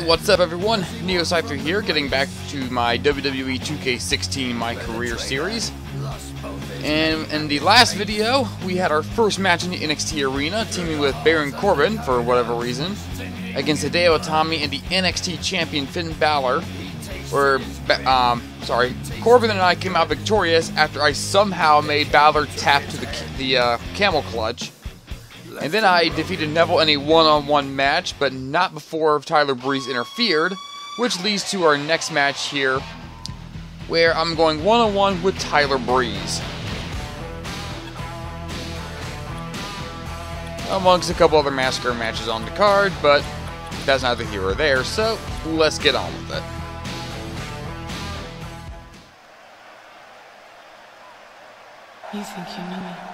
What's up, everyone? NeoCypher here, getting back to my WWE 2K16 My Career series. And in the last video, we had our first match in the NXT arena, teaming with Baron Corbin, for whatever reason, against Hideo Itami and the NXT champion Finn Balor. Where, Corbin and I came out victorious after I somehow made Balor tap to the camel clutch. And then I defeated Neville in a one-on-one match, but not before Tyler Breeze interfered, which leads to our next match here, where I'm going one-on-one with Tyler Breeze, amongst a couple other Massacre matches on the card, but that's neither here or there, so let's get on with it. You think you know me?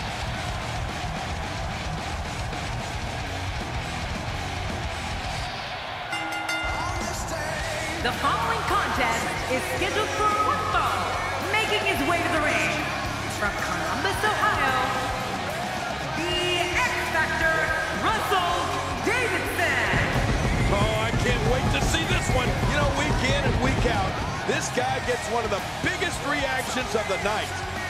The following contest is scheduled for one fall, making his way to the ring from Columbus, Ohio, the X Factor, Russell Davidson. Oh, I can't wait to see this one. You know, week in and week out, this guy gets one of the biggest reactions of the night.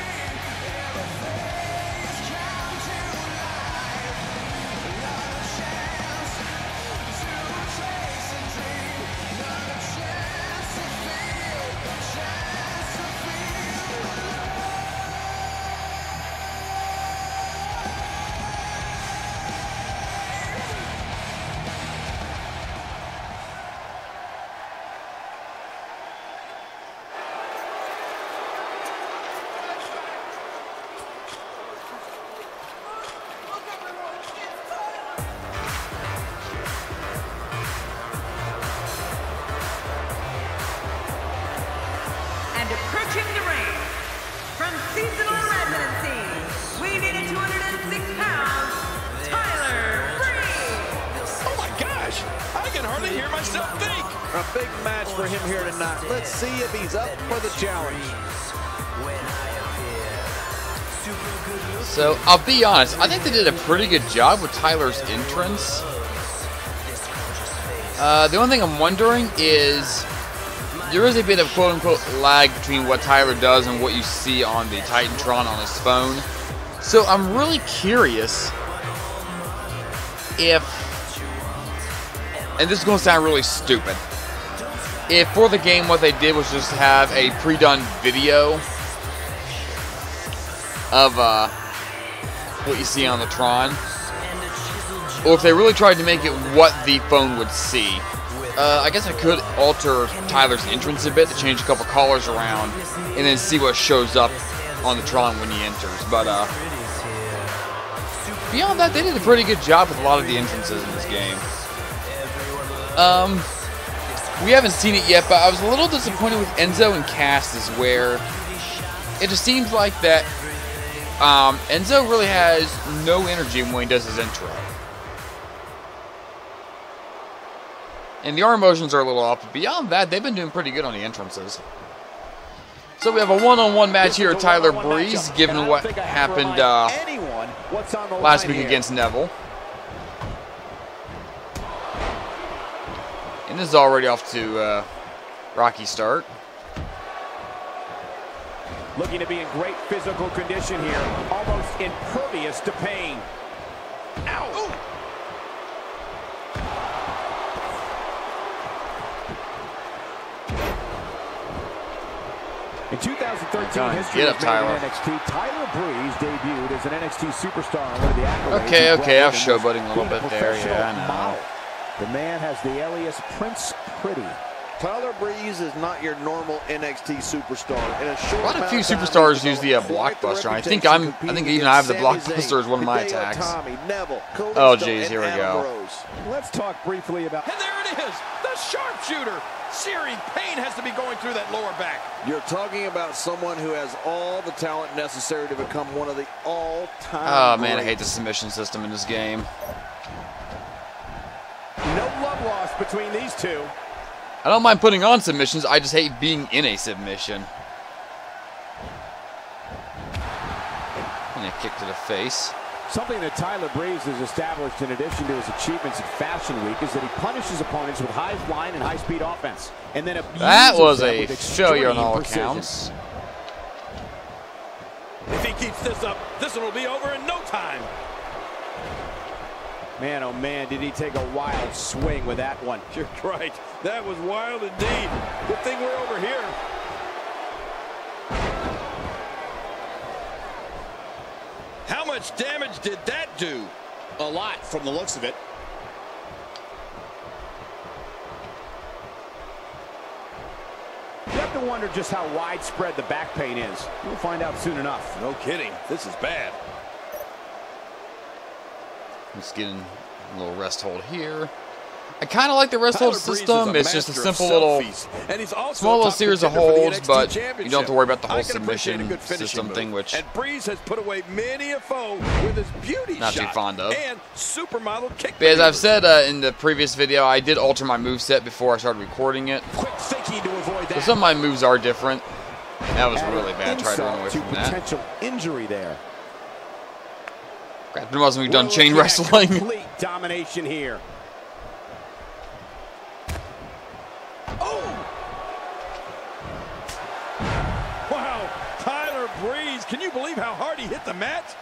And approaching the ring, from seasonal residency, weighing in at 206 pounds, Tyler Breeze. Oh my gosh, I can hardly hear myself think. A big match for him here tonight. Let's see if he's up for the challenge. So, I'll be honest, I think they did a pretty good job with Tyler's entrance. The only thing I'm wondering is, there is a bit of quote-unquote lag between what Tyler does and what you see on the Titantron on his phone. So I'm really curious if, and this is going to sound really stupid, if for the game what they did was just have a pre-done video of what you see on the Tron, or if they really tried to make it what the phone would see. I guess I could alter Tyler's entrance a bit to change a couple colors around and then see what shows up on the Tron when he enters. But beyond that, they did a pretty good job with a lot of the entrances in this game. We haven't seen it yet, but I was a little disappointed with Enzo and Cass, where it just seems like that Enzo really has no energy when he does his intro. And the arm motions are a little off, but beyond that, they've been doing pretty good on the entrances. So we have a one-on-one match here with Tyler Breeze, given what happened last week against Neville. And this is already off to a rocky start. Looking to be in great physical condition here. Almost impervious to pain. Ow! In 2013, history get up, Tyler. NXT, Tyler Breeze debuted as an NXT superstar on one of the accolades. Okay, I was showboating a little bit there, yeah, I know. The man has the alias Prince Pretty. Tyler Breeze is not your normal NXT superstar. In a short Quite a few superstars use the blockbuster. I think even I have the blockbuster as one of my attacks. Oh geez, here we go. Let's talk briefly about. And there it is, the sharpshooter. Searing pain has to be going through that lower back. You're talking about someone who has all the talent necessary to become one of the all-time Oh man, I greats. hate the submission system in this game. No love lost between these two. I don't mind putting on submissions, I just hate being in a submission. And a kick to the face. Something that Tyler Breeze has established in addition to his achievements at Fashion Week is that he punishes opponents with high flying and high-speed offense. And then that was a failure on all accounts. If he keeps this up, this one will be over in no time. Man, oh man, did he take a wild swing with that one. You're right. That was wild indeed. Good thing we're over here. How much damage did that do? A lot from the looks of it. You have to wonder just how widespread the back pain is. We'll find out soon enough. No kidding. This is bad. Just getting a little rest hold here. I kind of like the rest hold system. It's just a simple little, small little series of holds, but you don't have to worry about the whole submission system thing, which and Breeze has put away many a foe with his beauty not too fond of. And supermodel kick. But as I've said in the previous video, I did alter my moveset before I started recording it. Quick thinking to avoid that. So some of my moves are different. That was really bad. Tried to run away from that. Potential injury there. Crap, it wasn't we've done chain wrestling. Complete domination here. Wow, Tyler Breeze. Can you believe how hard he hit the mat?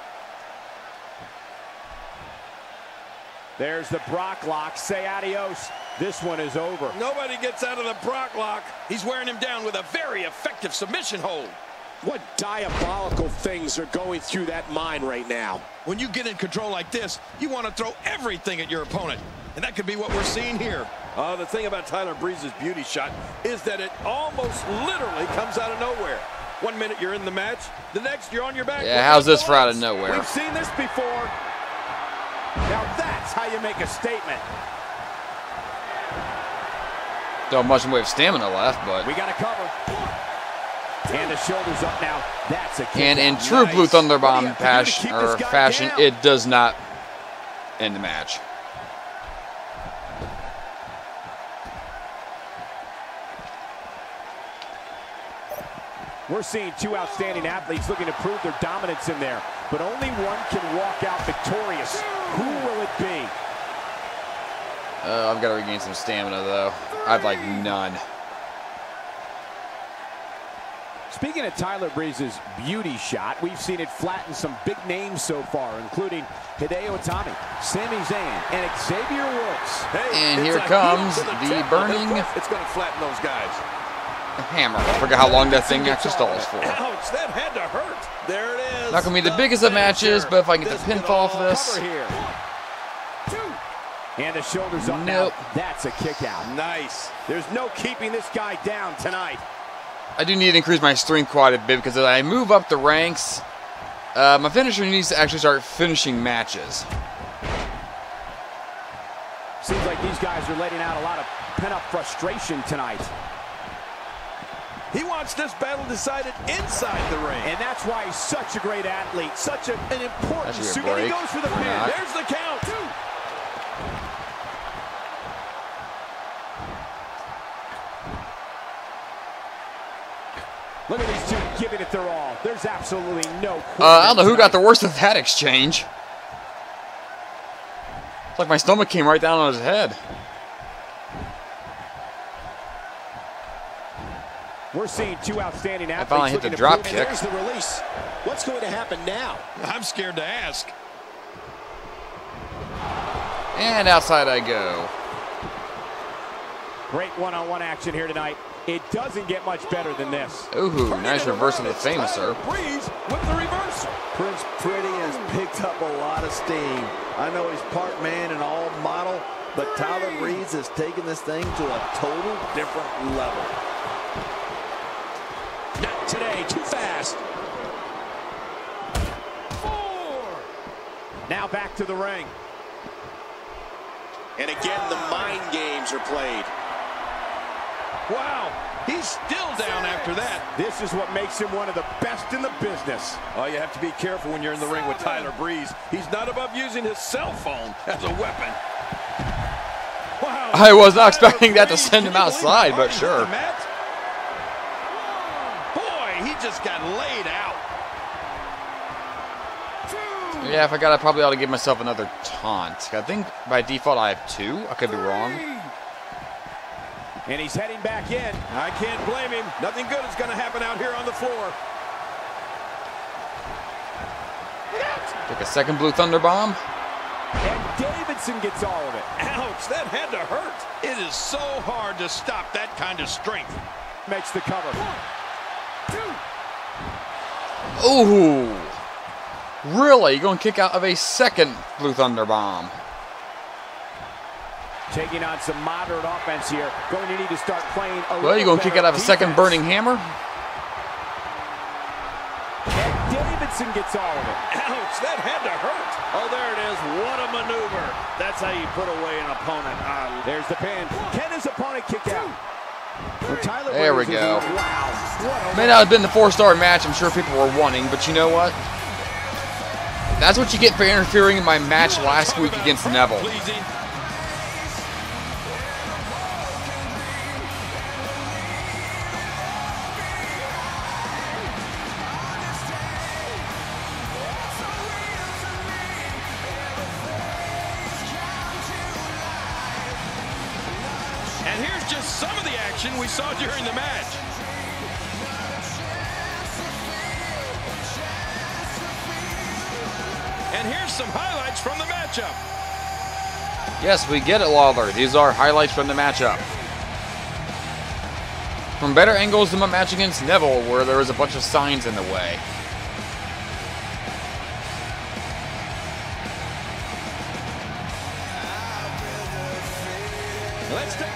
There's the Brock lock. Say adios. This one is over. Nobody gets out of the Brock lock. He's wearing him down with a very effective submission hold. What diabolical things are going through that mind right now? When you get in control like this, you want to throw everything at your opponent. And that could be what we're seeing here. The thing about Tyler Breeze's beauty shot is that it almost literally comes out of nowhere. 1 minute you're in the match, the next you're on your back. Yeah, how's this for out of nowhere? We've seen this before. Now that's how you make a statement. Don't have much in the way of stamina left, but we got to cover. And the shoulders up now. That's a kick. And in true Blue Thunder Bomb fashion, it does not end the match. We're seeing two outstanding athletes looking to prove their dominance in there, but only one can walk out victorious. Who will it be? I've got to regain some stamina, though. I've like none. Speaking of Tyler Breeze's beauty shot, we've seen it flatten some big names so far, including Hideo Itami, Sami Zayn, and Xavier Woods. And here comes the burning. It's going to flatten those guys. Hammer. I forgot how long that thing actually stalls for. Ouch, that had to hurt. There it is. Not going to be the biggest of matches, but if I can get the pinfall for this. And the shoulders up now. That's a kick out. Nice. There's no keeping this guy down tonight. I do need to increase my strength quite a bit because as I move up the ranks, my finisher needs to actually start finishing matches. Seems like these guys are letting out a lot of pent-up frustration tonight. He wants this battle decided inside the ring. And that's why he's such a great athlete, such an important suit. And he goes for the pin. There's the count. Look at these two giving it their all. There's absolutely no question. I don't know who got the worst of that exchange. It's like my stomach came right down on his head. We're seeing two outstanding athletes. I finally hit the drop kick. There's the release. What's going to happen now? I'm scared to ask. And outside I go. Great one-on-one action here tonight. It doesn't get much better than this. Ooh, nice reversal of the Famouser. Breeze with the reversal. Prince Pretty has picked up a lot of steam. I know he's part man and all model, but Tyler Breeze has taken this thing to a total different level. Not today, too fast. 4. Now back to the ring. And again, the mind games are played. Wow, he's still down after that. This is what makes him one of the best in the business. Oh, you have to be careful when you're in the ring with Tyler Breeze. He's not above using his cell phone as a weapon. Wow. I was not expecting that to send him outside, but sure. Boy, he just got laid out. Yeah, if I got it, I probably ought to give myself another taunt. I think by default I have 2. I could be wrong. And he's heading back in. I can't blame him. Nothing good is going to happen out here on the floor. Take a second Blue Thunder Bomb. And Davidson gets all of it. Ouch, that had to hurt. It is so hard to stop that kind of strength. Makes the cover. 1, 2. Ooh. Really? You're going to kick out of a second Blue Thunder Bomb. Taking on some moderate offense here. Going to need to start playing a Well, you're going to kick out of a second Burning Hammer. And Davidson gets all of it. Ouch, that had to hurt. Oh, there it is. What a maneuver. That's how you put away an opponent. There's the pin. Can his opponent kick out? Well, Tyler There we Breeze go. Wow. May not have been the 4-star match I'm sure people were wanting, but you know what? That's what you get for interfering in my match last week against Neville. Pleasing. And here's just some of the action we saw during the match. And here's some highlights from the matchup. Yes, we get it, Lawler. These are highlights from the matchup. From better angles than my match against Neville, where there was a bunch of signs in the way. Let's take...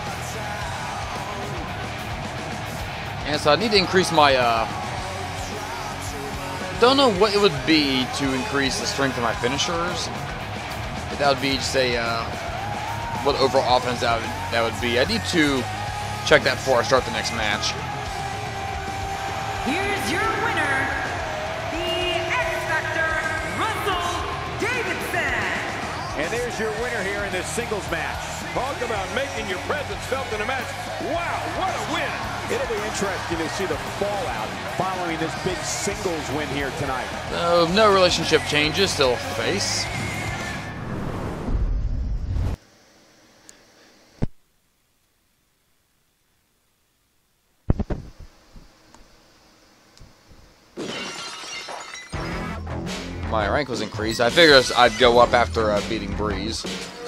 And so I need to increase my, don't know what it would be to increase the strength of my finishers. But that would be just a, what overall offense that would be. I need to check that before I start the next match. Here's your winner, the X Factor, Russell Davidson. And there's your winner here in this singles match. Talk about making your presence felt in a match. Wow, what a win. It'll be interesting to see the fallout following this big singles win here tonight. No relationship changes, still face. My rank was increased. I figured I'd go up after beating Breeze.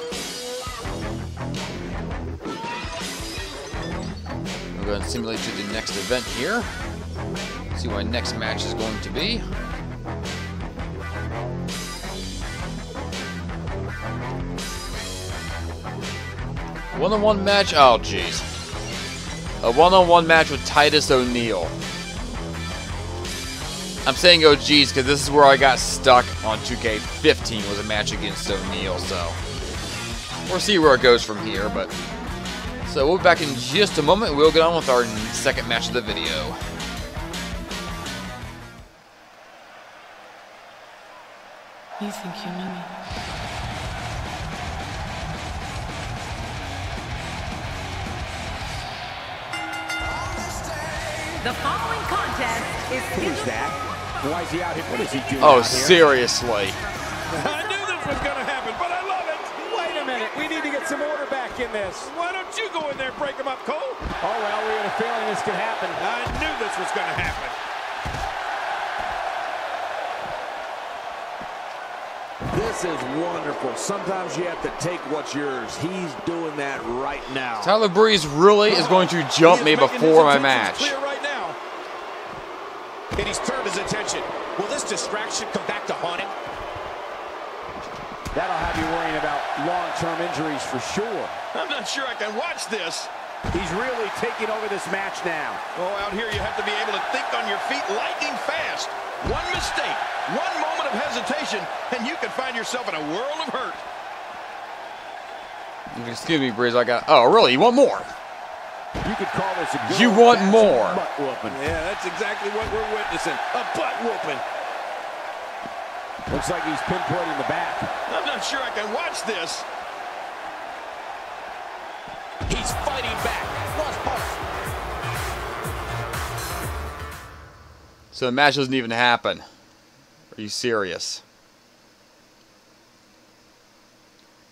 We'll go and simulate to the next event here. See what my next match is going to be. One-on-one match. Oh, jeez. A one-on-one match with Titus O'Neil. I'm saying oh geez because this is where I got stuck on 2K15 was a match against O'Neil, so we'll see where it goes from here. But so we'll be back in just a moment. We'll get on with our second match of the video. You think you know me? The following contest is Who is that? Why is he out here? What is he doing Oh, out here? seriously. I knew this was going to happen, but I love it. Wait a minute. We need to get some order back in this. Why don't you go in there and break them up, Cole? Oh, well, we had a feeling this could happen. I knew this was going to happen. This is wonderful. Sometimes you have to take what's yours. He's doing that right now. Tyler Breeze really is going to jump me before my match. Clear right now. And he's turned his attention. Will this distraction come back to haunt him? That'll have you worrying about long-term injuries for sure. I'm not sure I can watch this. He's really taking over this match now. Oh, out here you have to be able to think on your feet lightning fast. One mistake, one moment of hesitation, and you can find yourself in a world of hurt. Excuse me, Breeze. I got. Oh, really? You want more? You could call this a good You want old-fashioned more. butt whooping. Yeah, that's exactly what we're witnessing. A butt whooping. Looks like he's pinpointing the back. I'm not sure I can watch this. He's fighting back. Lost heart. So the match doesn't even happen. Are you serious?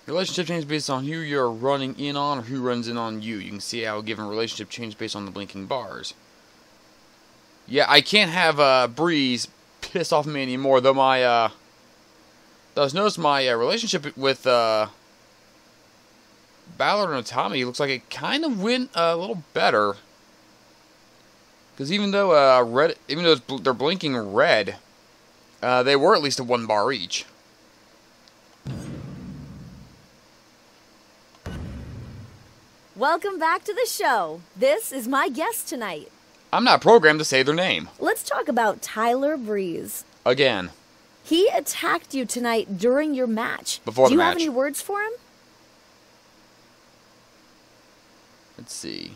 Relationship change based on who you're running in on or who runs in on you. You can see how a given relationship change based on the blinking bars. Yeah, I can't have Breeze pissed off me anymore, though my notice my relationship with Balor and Tommy looks like it kind of went a little better. Because even though they're blinking red, they were at least a 1 bar each. Welcome back to the show. This is my guest tonight. I'm not programmed to say their name. Let's talk about Tyler Breeze. Again. He attacked you tonight during your match. Before the match. Do you have any words for him? Let's see.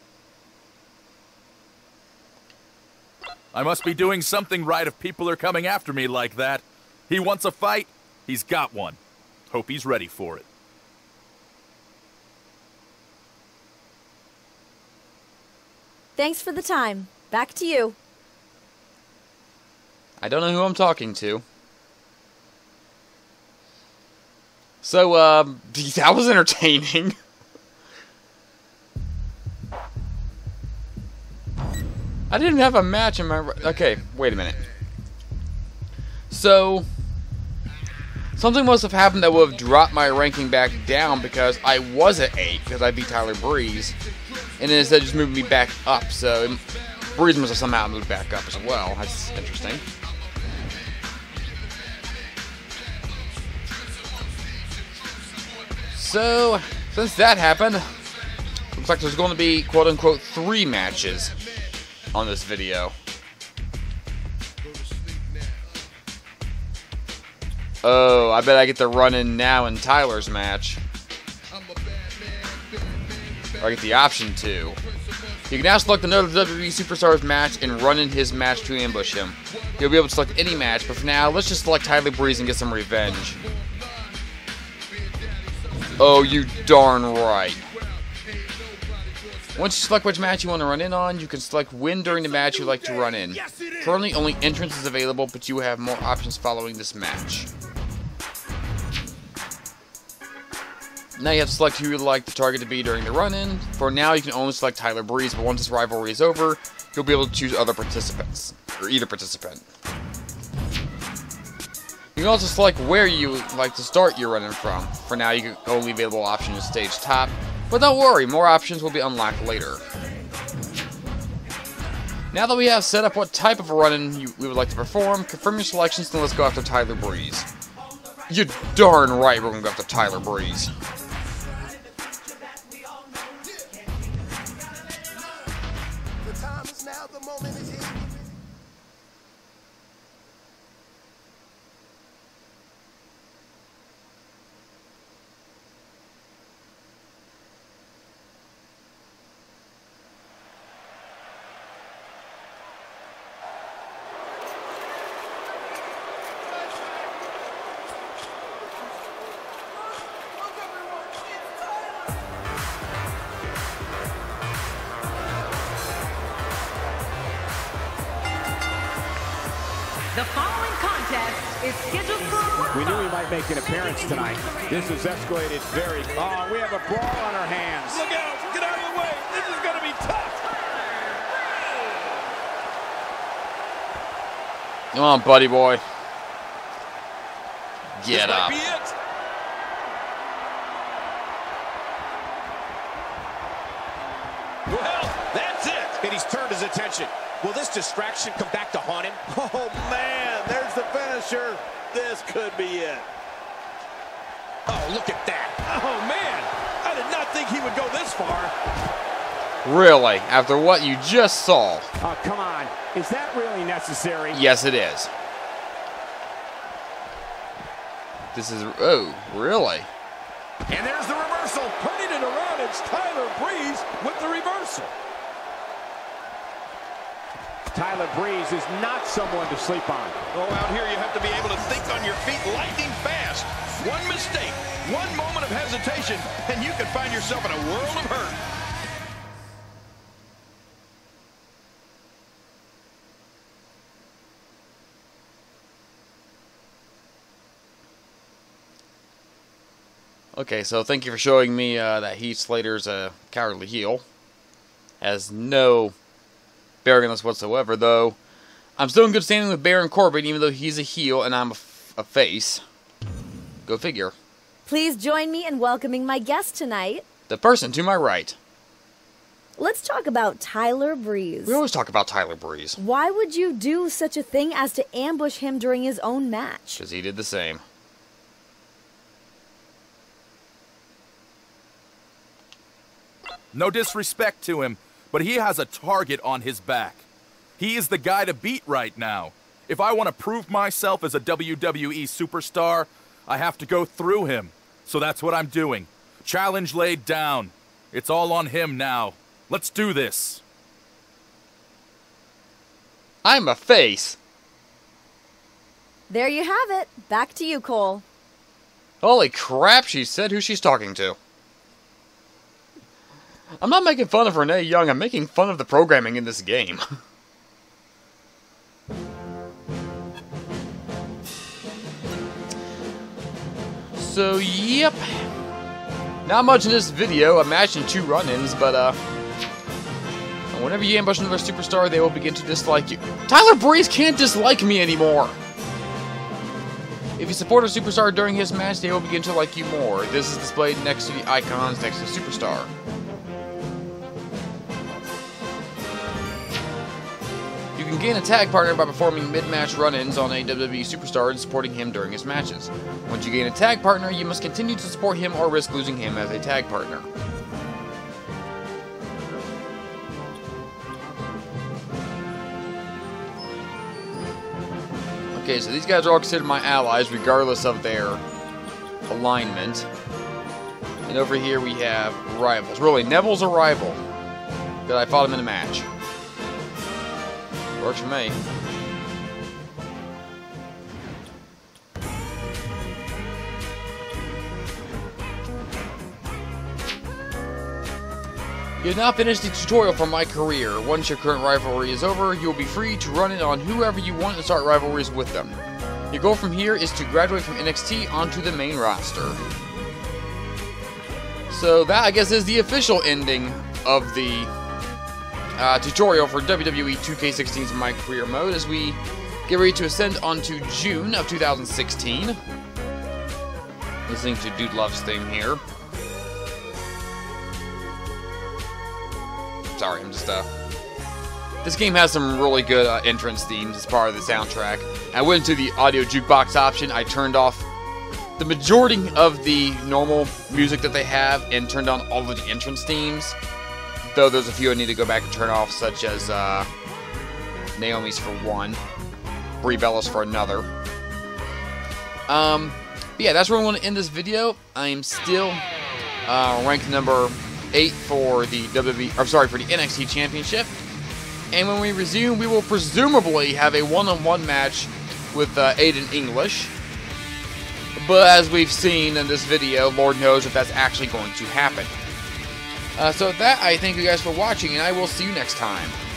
I must be doing something right if people are coming after me like that. He wants a fight, he's got one. Hope he's ready for it. Thanks for the time. Back to you. I don't know who I'm talking to. So, that was entertaining. I didn't have a match in my... Okay, wait a minute. So, something must have happened that would have dropped my ranking back down because I was at 8 because I beat Tyler Breeze. And then instead just moved me back up, so Breeze must have somehow moved back up as well. That's interesting. So, since that happened, looks like there's going to be, quote-unquote, 3 matches on this video. Oh, I bet I get to run in now in Tyler's match. Or I get the option to. You can now select another WWE Superstars match and run in his match to ambush him. You'll be able to select any match, but for now, let's just select Tyler Breeze and get some revenge. Oh, you darn right. Once you select which match you want to run in on, you can select when during the match you'd like to run in. Currently, only entrance is available, but you have more options following this match. Now you have to select who you'd like the target to be during the run-in. For now, you can only select Tyler Breeze, but once this rivalry is over, you'll be able to choose other participants, or either participant. You can also select where you would like to start your run-in from. For now, you can only available option is stage top, but don't worry, more options will be unlocked later. Now that we have set up what type of a run-in we would like to perform, confirm your selections, and let's go after Tyler Breeze. You're darn right we're going to go after Tyler Breeze. The following contest is scheduled for one We knew he might make an appearance tonight. This has escalated very... Oh, we have a brawl on our hands. Look out! Get out of the way! This is going to be tough! Come on, buddy boy. Get This up. might be it. Well, that's it. And he's turned his attention. Will this distraction come back to haunt him? Oh, man, there's the finisher. This could be it. Oh, look at that. Oh, man. I did not think he would go this far. Really? After what you just saw? Oh, come on. Is that really necessary? Yes, it is. This is... Oh, really? And there's the reversal. Turning it around, it's Tyler Breeze with the reversal. Tyler Breeze is not someone to sleep on. Oh, out here you have to be able to think on your feet lightning fast. One mistake, one moment of hesitation, and you can find yourself in a world of hurt. Okay, so thank you for showing me that Heath Slater's a cowardly heel. Has no bearing on this whatsoever, though. I'm still in good standing with Baron Corbin, even though he's a heel and I'm a face. Go figure. Please join me in welcoming my guest tonight. The person to my right. Let's talk about Tyler Breeze. We always talk about Tyler Breeze. Why would you do such a thing as to ambush him during his own match? Because he did the same. No disrespect to him, but he has a target on his back. He is the guy to beat right now. If I want to prove myself as a WWE superstar, I have to go through him. So that's what I'm doing. Challenge laid down. It's all on him now. Let's do this. I'm a face. There you have it. Back to you, Cole. Holy crap, she said who she's talking to. I'm not making fun of Renee Young, I'm making fun of the programming in this game. So, yep. Not much in this video. Imagine 2 run-ins, but, whenever you ambush another superstar, they will begin to dislike you. Tyler Breeze can't dislike me anymore! If you support a superstar during his match, they will begin to like you more. This is displayed next to the icons next to the superstar. You can gain a tag partner by performing mid-match run-ins on a WWE superstar and supporting him during his matches. Once you gain a tag partner, you must continue to support him or risk losing him as a tag partner. Okay, so these guys are all considered my allies, regardless of their alignment. And over here we have rivals. Really, Neville's a rival, because I fought him in a match. Works for me. You have now finished the tutorial for my career. Once your current rivalry is over, you will be free to run it on whoever you want and start rivalries with them. Your goal from here is to graduate from NXT onto the main roster. So that, I guess, is the official ending of the tutorial for WWE 2K16's My Career Mode as we get ready to ascend onto June of 2016. Listening to Dude Love's theme here. Sorry, I'm just, this game has some really good entrance themes as part of the soundtrack. I went into the audio jukebox option, I turned off the majority of the normal music that they have and turned on all of the entrance themes. Though there's a few I need to go back and turn off, such as Naomi's for one, Brie Bella's for another. But yeah, that's where I want to end this video. I am still ranked number 8 for the for the NXT Championship. And when we resume, we will presumably have a one-on-one match with Aiden English. But as we've seen in this video, Lord knows if that's actually going to happen. So with that, I thank you guys for watching, and I will see you next time.